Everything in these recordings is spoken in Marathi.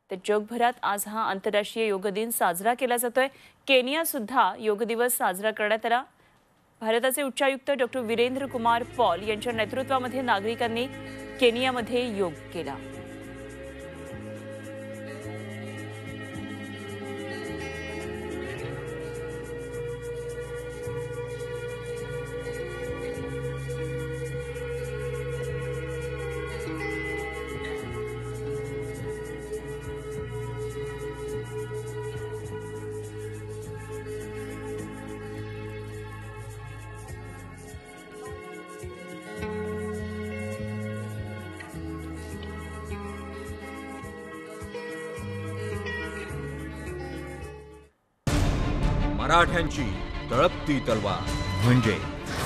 तर जगभरात आज हा आंतरराष्ट्रीय योग दिन साजरा केला जातोय। केनिया सुद्धा योग दिवस साजरा करण्यात आला। भारताचे उच्चायुक्त डॉक्टर वीरेंद्र कुमार पॉल यांच्या नेतृत्वामध्ये नागरिकांनी केनियामध्ये योग केला। मराठ्यांची तळपती तलवार म्हणजे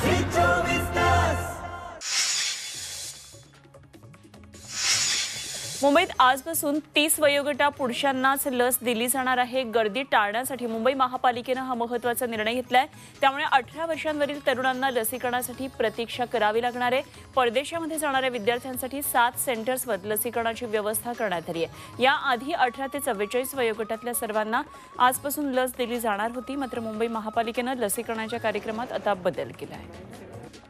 मुंबईत आजपासून 30 वयोगटा पुरुषांनाच लस दिली जाणार आहे। गर्दी टाळण्यासाठी मुंबई महापालिकेने हा महत्त्वाचा निर्णय घेतलाय। त्यामुळे 18 वर्षांवरील तरुणांना लसीकरणासाठी प्रतीक्षा करावी लागणार आहे। परदेशामध्ये जाणाऱ्या विद्यार्थ्यांसाठी 7 सेंटर्सवर लसीकरणाची व्यवस्था करण्यात आली आहे। याआधी 18 ते 44 वयोगटातल्या सर्वांना आजपासून लस दिली जाणार होती, मात्र मुंबई महापालिकेने लसीकरणाच्या कार्यक्रमात आता बदल केला आहे।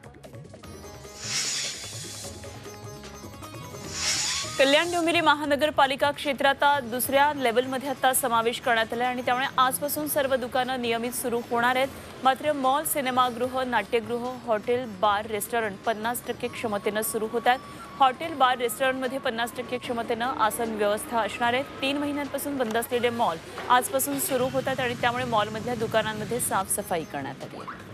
कल्याण डोंबिवली महानगरपालिका क्षेत्रात दुसऱ्या लेव्हलमध्ये आता समावेश करण्यात आला आणि त्यामुळे आजपासून सर्व दुकानं नियमित सुरू होणार आहेत। मात्र मॉल, सिनेमागृह, नाट्यगृह, हॉटेल, बार, रेस्टॉरंट 50% क्षमतेने सुरू होतात। हॉटेल, बार, रेस्टॉरंटमध्ये 50% क्षमतेने आसन व्यवस्था असणार आहे। 3 महिन्यांपासून बंद असलेले मॉल आजपासून सुरू होतात आणि त्यामुळे मॉलमधल्या दुकानांमध्ये साफसफाई करण्यात आली आहे।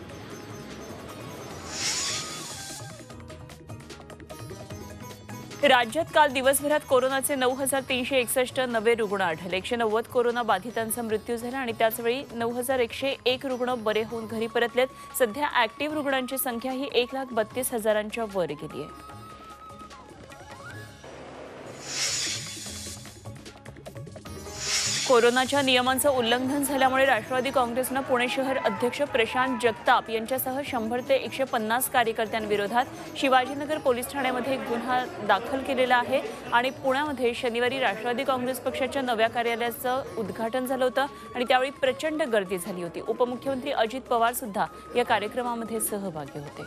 राज्यात काल दिवसभरात कोरोनाचे 9,361 नवे रुग्ण आढळले। 190 कोरोना बाधितांचा मृत्यू झाला आणि त्याचवेळी 9,101 रुग्ण बरे होऊन घरी परतलेत। सध्या ऍक्टिव्ह रुग्णांची संख्या ही 1,32,000च्या वर गेली आहे। कोरोनाच्या नियमांचं उल्लंघन झाल्यामुळे राष्ट्रवादी काँग्रेसनं पुणे शहर अध्यक्ष प्रशांत जगताप यांच्यासह 100 ते 150 कार्यकर्त्यांविरोधात शिवाजीनगर पोलीस ठाण्यामध्ये गुन्हा दाखल केलेला आहे आणि पुण्यामध्ये शनिवारी राष्ट्रवादी काँग्रेस पक्षाच्या नव्या कार्यालयाचं उद्घाटन झालं होतं आणि त्यावेळी प्रचंड गर्दी झाली होती। उपमुख्यमंत्री अजित पवार सुद्धा या कार्यक्रमामध्ये सहभागी होते।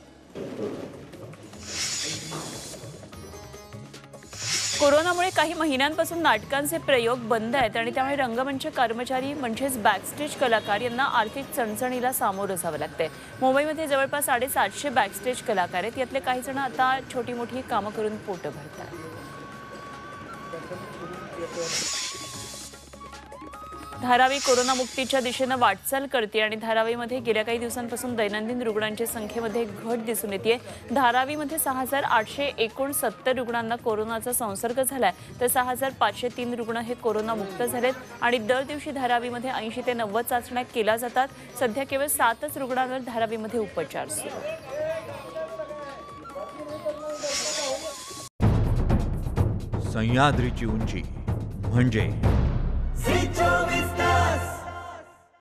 कोरोनामुळे काही महिन्यांपासून नाटकांचे प्रयोग बंद आहेत आणि त्यामुळे रंगमंच कर्मचारी म्हणजेच बॅकस्टेज कलाकार यांना आर्थिक चणचणीला सामोरं जावं लागतंय। मुंबईमध्ये जवळपास 750 बॅकस्टेज कलाकार आहेत। यातले काही जण आता छोटी मोठी कामं करून पोट भरतात। धारावी कोरोनामुक्तीच्या दिशेने वाटचाल करते आणि धारावीमध्ये गेल्या काही दिवसांपासून दैनंदिन रुग्णांच्या संख्येमध्ये घट दिसून येते। धारावीमध्ये 6,869 रुग्णांना कोरोनाचा संसर्ग झालाय तर 6,503 रुग्ण हे कोरोनामुक्त झालेत आणि दर दिवशी धारावीमध्ये 80 ते 90 चाचण्या केल्या जातात। सध्या केवळ 7च रुग्णांवर धारावीमध्ये उपचार सुरू आहेत। सह्याद्रीची उंची म्हणजे